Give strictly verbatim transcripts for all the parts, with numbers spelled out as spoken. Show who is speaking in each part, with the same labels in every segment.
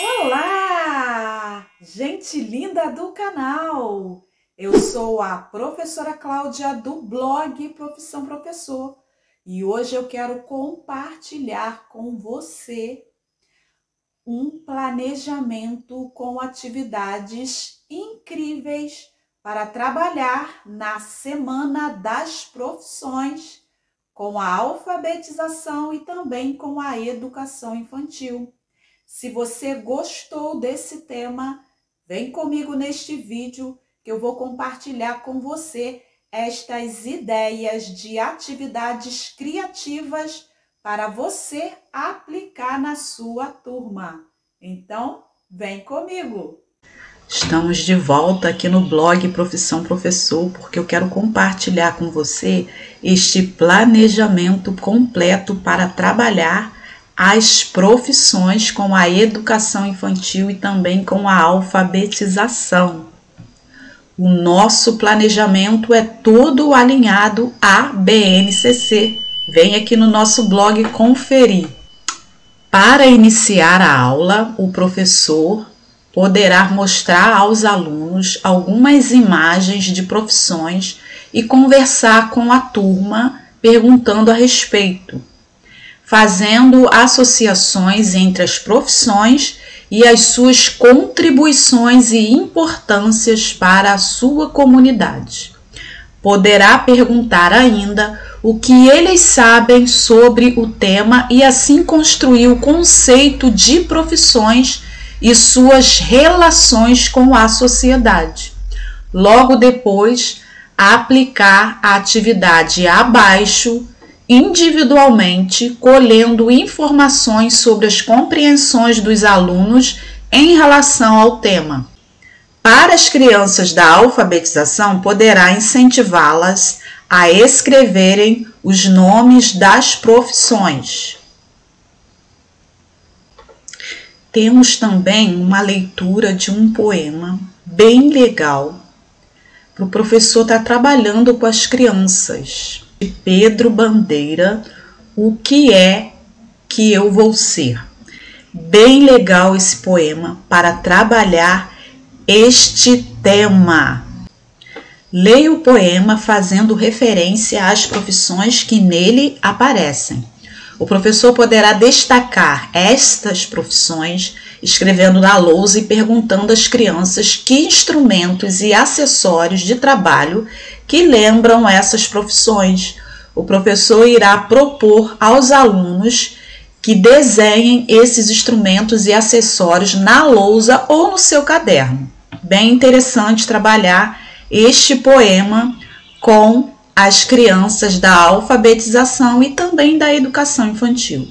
Speaker 1: Olá, gente linda do canal! Eu sou a professora Cláudia do blog Profissão Professor e hoje eu quero compartilhar com você um planejamento com atividades incríveis para trabalhar na Semana das Profissões com a alfabetização e também com a educação infantil. Se você gostou desse tema, vem comigo neste vídeo que eu vou compartilhar com você estas ideias de atividades criativas para você aplicar na sua turma. Então, vem comigo!
Speaker 2: Estamos de volta aqui no blog Profissão Professor, porque eu quero compartilhar com você este planejamento completo para trabalhar as profissões com a educação infantil e também com a alfabetização. O nosso planejamento é todo alinhado à B N C C. Vem aqui no nosso blog conferir. Para iniciar a aula, o professor poderá mostrar aos alunos algumas imagens de profissões e conversar com a turma perguntando a respeito, fazendo associações entre as profissões e as suas contribuições e importâncias para a sua comunidade. Poderá perguntar ainda o que eles sabem sobre o tema e assim construir o conceito de profissões e suas relações com a sociedade. Logo depois, aplicar a atividade abaixo individualmente, colhendo informações sobre as compreensões dos alunos em relação ao tema. Para as crianças da alfabetização, poderá incentivá-las a escreverem os nomes das profissões. Temos também uma leitura de um poema bem legal para o professor estar trabalhando com as crianças. De Pedro Bandeira, O que é que eu vou ser? Bem legal esse poema para trabalhar este tema. Leia o poema fazendo referência às profissões que nele aparecem. O professor poderá destacar estas profissões escrevendo na lousa e perguntando às crianças que instrumentos e acessórios de trabalho que lembram essas profissões. O professor irá propor aos alunos que desenhem esses instrumentos e acessórios na lousa ou no seu caderno. Bem interessante trabalhar este poema com as crianças da alfabetização e também da educação infantil.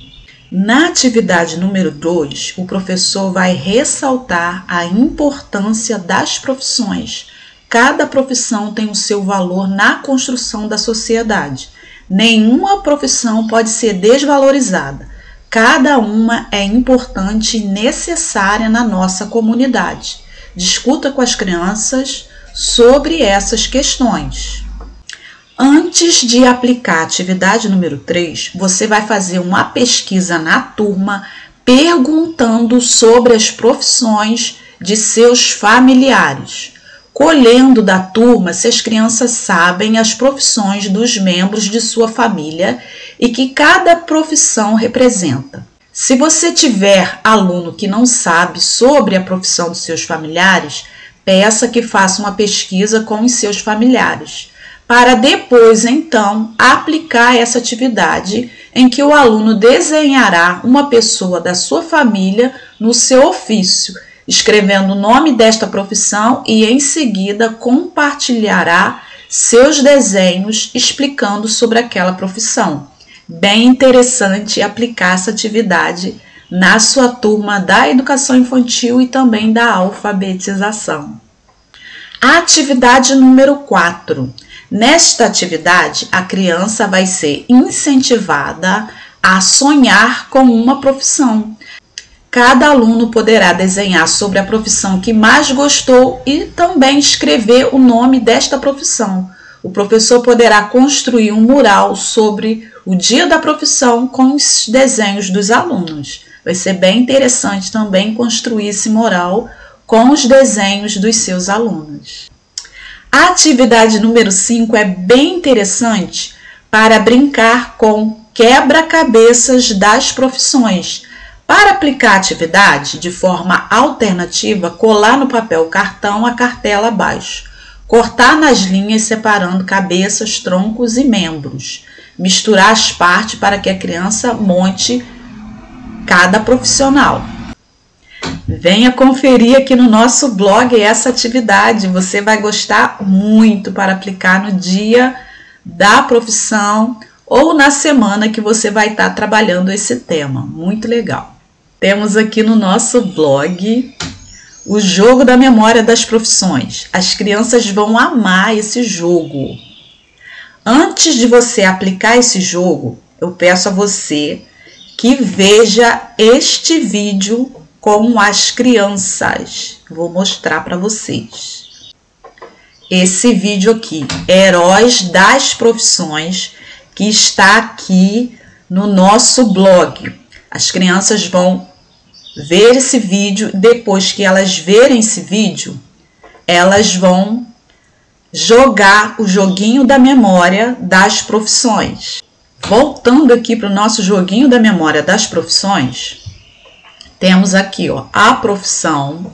Speaker 2: Na atividade número dois, o professor vai ressaltar a importância das profissões. Cada profissão tem o seu valor na construção da sociedade. Nenhuma profissão pode ser desvalorizada. Cada uma é importante e necessária na nossa comunidade. Discuta com as crianças sobre essas questões. Antes de aplicar a atividade número três, você vai fazer uma pesquisa na turma perguntando sobre as profissões de seus familiares, colhendo da turma se as crianças sabem as profissões dos membros de sua família e que cada profissão representa. Se você tiver aluno que não sabe sobre a profissão dos seus familiares, peça que faça uma pesquisa com os seus familiares, para depois, então, aplicar essa atividade em que o aluno desenhará uma pessoa da sua família no seu ofício, escrevendo o nome desta profissão e, em seguida, compartilhará seus desenhos explicando sobre aquela profissão. Bem interessante aplicar essa atividade na sua turma da educação infantil e também da alfabetização. A atividade número quatro. Nesta atividade, a criança vai ser incentivada a sonhar com uma profissão. Cada aluno poderá desenhar sobre a profissão que mais gostou e também escrever o nome desta profissão. O professor poderá construir um mural sobre o dia da profissão com os desenhos dos alunos. Vai ser bem interessante também construir esse mural com os desenhos dos seus alunos. A atividade número cinco é bem interessante para brincar com quebra-cabeças das profissões. Para aplicar a atividade de forma alternativa, colar no papel cartão a cartela abaixo. Cortar nas linhas separando cabeças, troncos e membros. Misturar as partes para que a criança monte cada profissional. Venha conferir aqui no nosso blog essa atividade. Você vai gostar muito para aplicar no dia da profissão ou na semana que você vai estar trabalhando esse tema. Muito legal. Temos aqui no nosso blog o jogo da memória das profissões. As crianças vão amar esse jogo. Antes de você aplicar esse jogo, eu peço a você que veja este vídeo com as crianças. Vou mostrar para vocês. Esse vídeo aqui, Heróis das Profissões, que está aqui no nosso blog. As crianças vão ver esse vídeo. Depois que elas verem esse vídeo, elas vão jogar o joguinho da memória das profissões. Voltando aqui para o nosso joguinho da memória das profissões, temos aqui, ó, a profissão.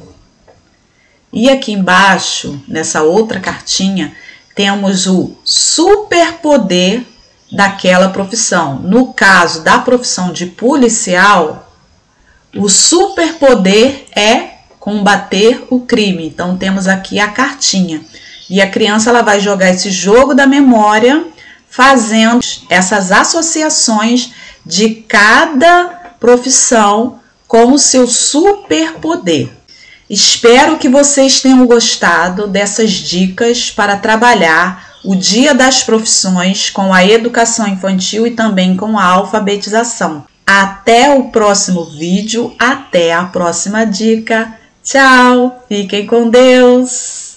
Speaker 2: E aqui embaixo, nessa outra cartinha, temos o superpoder daquela profissão. No caso da profissão de policial, o superpoder é combater o crime. Então, temos aqui a cartinha. E a criança ela vai jogar esse jogo da memória, fazendo essas associações de cada profissão com o seu superpoder. Espero que vocês tenham gostado dessas dicas para trabalhar o Dia das Profissões com a educação infantil e também com a alfabetização. Até o próximo vídeo, até a próxima dica. Tchau, fiquem com Deus!